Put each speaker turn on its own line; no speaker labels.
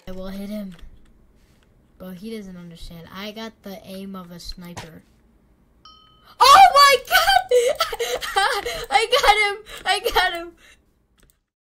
I will hit him. But he doesn't understand. I got the aim of a sniper. Oh my god! I got him!